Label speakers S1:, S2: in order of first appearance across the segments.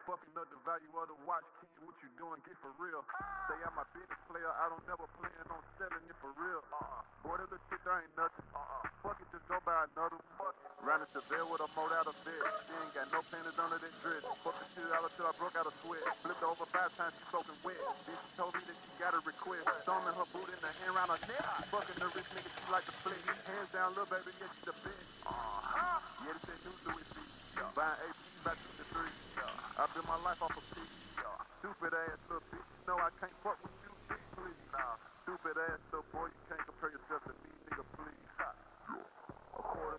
S1: Fucking up the value of the watch, kid. What you doing? Get for real. Stay out my business, player. I don't never plan on selling it for real. Boy, that little shit, there ain't nothing. Fuck it, just go buy another one. Ran a Chevelle with a mold out of bed. She ain't got no panties under that dress. Fuck the shit out until I broke out a sweat. Flipped over 5 times, she soaking wet. Then she told me that she got a request. Thumbing her boot in the hand round her neck. Fucking the rich nigga, she like to flick. Hands down, little baby, yeah, she the best. Yeah, this ain't new to it, see. Buying APs by 2 to 3. I built my life off a piece. Stupid ass little bitch, you know I can't fuck with you, bitch, please. Stupid ass little boy, you can't compare yourself to me, nigga, please. A quarter.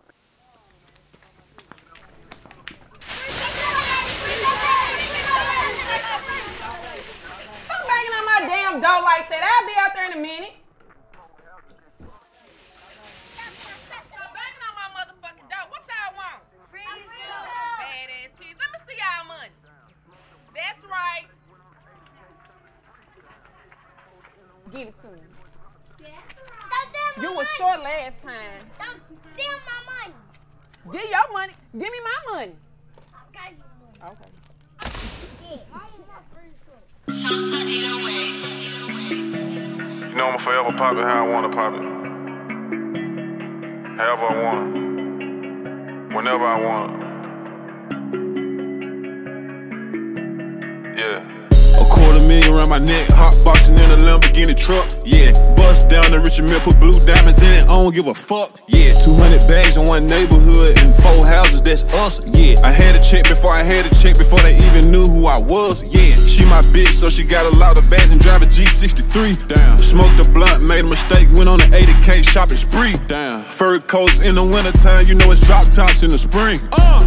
S2: Stop banging on my damn door like that. I'll be out there in a minute. Stop banging on my motherfucking door. What y'all want? Badass kids. Let me see y'all money. That's right. Give it to me. You was short last time.
S3: Don't steal my money.
S2: Give your money. Give me my money. Okay.
S1: You know I'ma forever pop it how I wanna pop it. However I want. Whenever I want. Yeah.
S4: $250,000 around my neck, hot boxing in a Lamborghini truck. Yeah, bust down the Richard Mill, put blue diamonds in it. I don't give a fuck. Yeah, 200 bags in one neighborhood and 4 houses. That's us. Yeah, I had a check before I had a check before they even knew who I was. Yeah, she my bitch, so she got a lot of bags and drive a G63. Damn, smoked a blunt, made a mistake, went on an 80K shopping spree. Damn, fur coats in the wintertime, you know it's drop tops in the spring.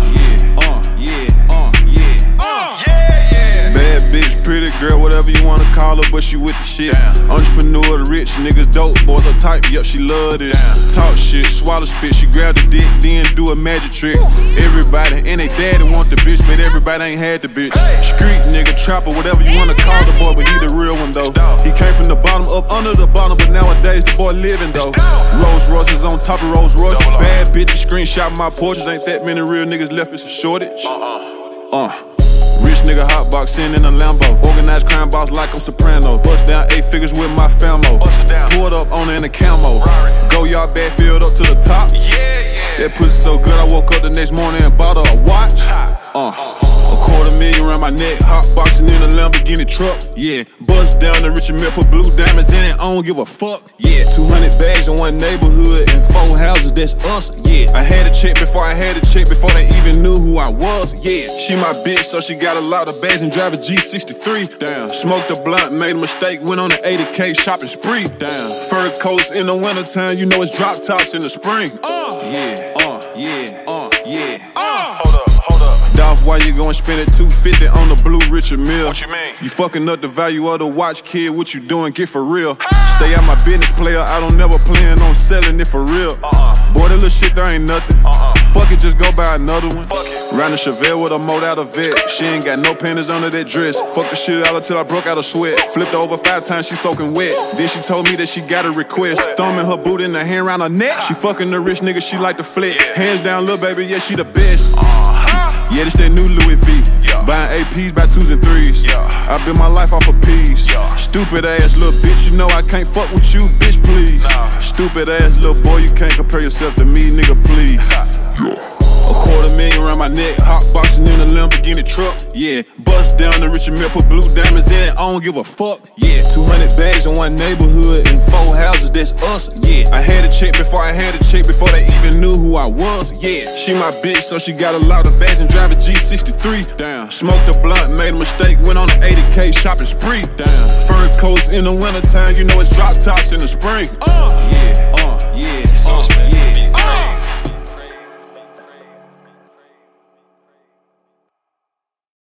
S4: Bad bitch, pretty girl, whatever you wanna call her, but she with the shit. Entrepreneur, the rich niggas, dope boys, her type, yup, she love this. Talk shit, swallow spit, she grab the dick, then do a magic trick. Everybody and they daddy want the bitch, but everybody ain't had the bitch. Street nigga, trapper, whatever you wanna call the boy, but he the real one though. He came from the bottom up under the bottom, but nowadays the boy living though. Rolls Royces on top of Rolls Royces. Bad bitches screenshot my portraits, ain't that many real niggas left, it's a shortage. Rich nigga hotboxing in a Lambo. Organized crime boss like I'm Soprano. Bust down 8 figures with my famo. Pulled up on her in a camo. Go yard bag filled up to the top. That pussy so good I woke up the next morning and bought her a watch. $250,000 around my neck, hotboxing in a Lamborghini truck. Yeah, bust down the Richard Mill, put blue diamonds in it. I don't give a fuck. Yeah, 200 bags in one neighborhood and 4 houses. That's us. Yeah, I had a check before I had a check before they even knew who I was. Yeah, she my bitch, so she got a lot of bags and drive a G63. Damn, smoked a blunt, made a mistake, went on an 80K shopping spree. Damn, fur coats in the wintertime, you know it's drop tops in the spring. Dolph, why you gon' spend it $250 on the blue Richard Mill?
S1: What you mean?
S4: You fucking up the value of the watch, kid. What you doing? Get for real. Stay out my business, player. I don't never plan on selling it for real. Boy, that little shit, there ain't nothing. Fuck it, just go buy another one. Ran a Chevelle with a mold out of vet. She ain't got no panties under that dress. Fuck the shit out until I broke out a sweat. Flipped her over 5 times, she soaking wet. Then she told me that she got a request. Thumbing her boot in the hand round her neck. She fucking the rich nigga, she like to flex. Hands down, little baby, yeah, she the best. Yeah, this that new Louis V. Buying APs by 2s and 3s. I built my life off a piece. Stupid ass little bitch, you know I can't fuck with you, bitch, please. Stupid ass little boy, you can't compare yourself to me, nigga, please. $250,000 around my neck, hotboxing in a Lamborghini truck. Yeah, bust down the Richard Mill, put blue diamonds in it. I don't give a fuck. Yeah, 200 bags in one neighborhood and 4 houses. That's us. Yeah, I had a check before I had a check before they even knew who I was. Yeah, she my bitch, so she got a lot of bags and drive a G63. Damn, smoked a blunt, made a mistake, went on an 80K shopping spree. Damn, fur coats in the wintertime, you know it's drop tops in the spring.